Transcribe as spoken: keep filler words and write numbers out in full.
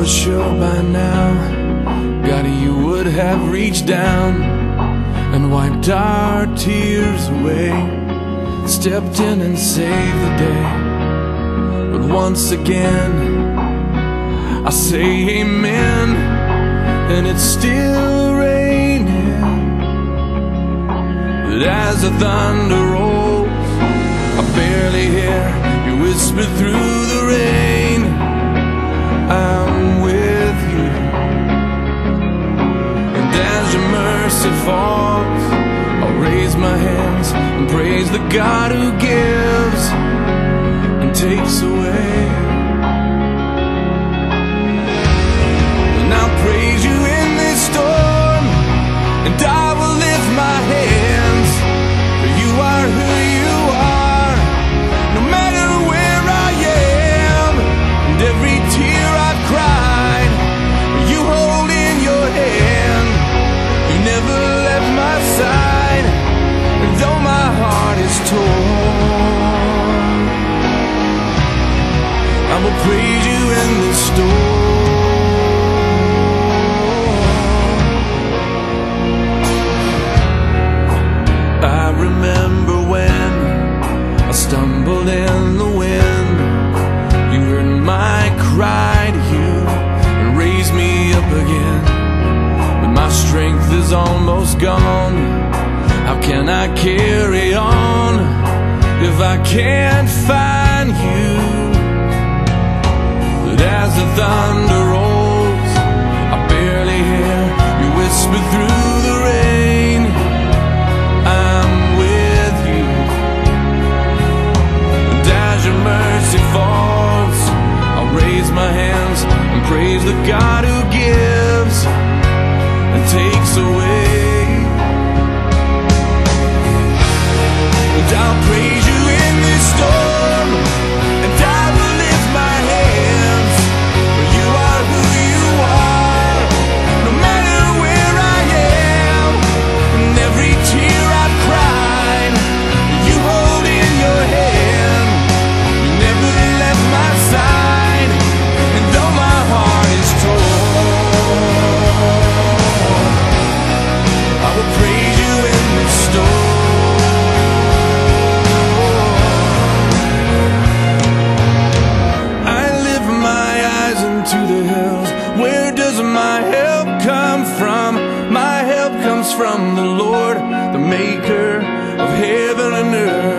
sure by now, God, you would have reached down and wiped our tears away, stepped in and saved the day. But once again I say amen, and it's still raining. But as the thunder rolls, I barely hear you whisper through the rain, I'm with you. And as your mercy falls, I'll raise my hands and praise the God who gives and takes away. And I'll praise you in this storm, and I will lift my hands, for you are who you are. No matter where I am, and every tear I've cried, you hold in your hand. You never left my side, and though my heart is torn, I will praise you in this storm. I remember when I stumbled in the wind, you heard my cry to you and raised me up again. But my strength is almost gone, how can I carry on if I can't find you? But as the thunder rolls, I barely hear you whisper through the rain, I'm with you. And as your mercy falls, I'll raise my hands and praise the God who gives and takes away. And I'll praise you in this storm, and I will lift my hands, for you are who you are. No matter where I am, and every tear I've cried, you hold in your hand. You never left my side, and though my heart is torn, I will praise you in this storm. I lift my eyes into the hills, where does my help come from? My help comes from the Lord, the maker of heaven and earth.